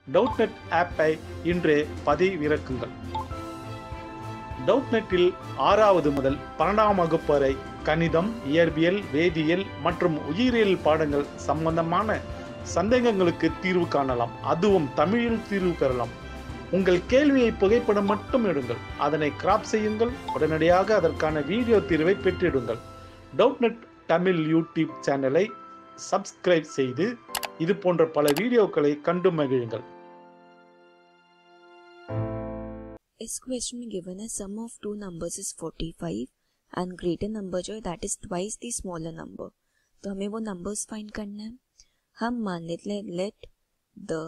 டவுட்நெட் ஆப்பை இன்றே பதிவிறக்குங்கள். டவுட்நெட்டில் 6வது முதல் 12ஆம் வகுப்பு வரை கணிதம், இயற்பியல், வேதியியல் மற்றும் உயிரியல் பாடங்கள் சம்பந்தமான சந்தேகங்களுக்கு தீர்வு காணலாம். அதுவும் தமிழில் தீர்வு பெறலாம். உங்கள் கேள்வியை புகைப்படம் மட்டும் எடுங்கள், அதனை கிராப் செய்யுங்கள், உடனடியாக அதற்கான வீடியோ தீர்வை பெற்றிடுங்கள். டவுட்நெட் தமிழ் யூடியூப் சேனலை சப்ஸ்கிரைப் செய்து இது போன்ற பல வீடியோக்களை கண்டு மகிழுங்கள். इस क्वेश्चन में गिवन है sum of two numbers is 45 and greater number जो है that is twice the smaller number. तो हमें वो नंबर्स फाइंड करना है. हम मान लेते हैं let the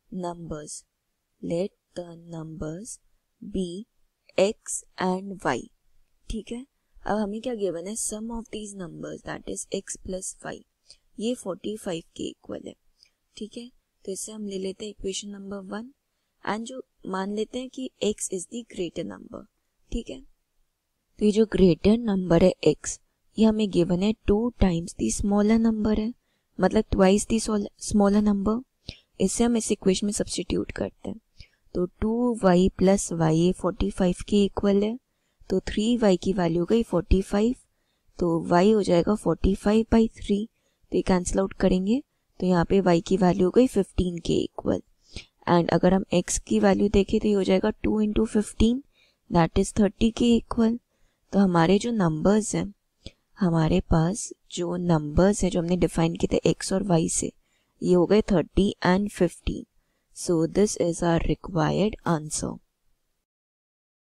numbers be x and y. ठीक है. अब हमें क्या गिवन है sum of these numbers that is x plus y. ये 45 के इक्वल है. ठीक है. तो इससे हम ले लेते हैं इक्वेशन नंबर 1 एंड जो मान लेते हैं कि x is the greater number. ठीक है. तो ये जो ग्रेटर नंबर है x, ये हमें गिवन है 2 टाइम्स द स्मॉलर नंबर है, मतलब ट्वाइस द स्मॉलर नंबर. इससे हम इस इक्वेशन में सब्स्टिट्यूट करते हैं. तो 2y प्लस y 45 के इक्वल है. तो 3y की वैल्यू गई 45. तो y हो जाएगा 45/3. तो ये कैंसिल आउट करेंगे तो यहाँ पे y की वैल्यू हो गई 15 के इक्वल. एंड अगर हम x की वैल्यू देखें तो ये हो जाएगा 2 × 15 दैट इज 30 के इक्वल. तो हमारे जो नंबर्स हैं, हमारे पास जो नंबर्स हैं जो हमने डिफाइन किए थे x और y से, ये हो गए 30 and 15. So this is our required answer.